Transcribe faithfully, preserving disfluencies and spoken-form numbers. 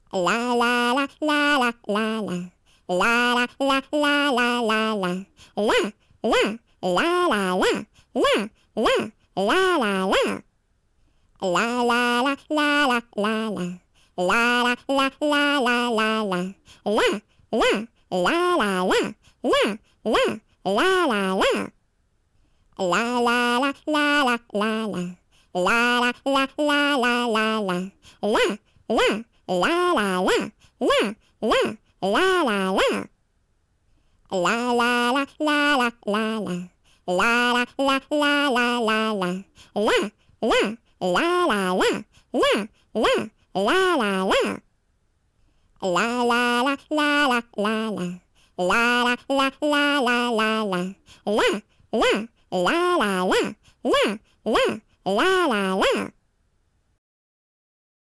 La la la la la la la. La la la la la la la. La la la la la. La la la la la. La la la la la la la. La la la la la la la. La la la la la. La la la la la. La la la la la la la. La la la la la la la. La la la la la. La la la la la. La la la la la la la. La la la la la la la. La la la la la. La la la la la. La la la la la la la. La la la la la la la. La la la la la. La la la la la.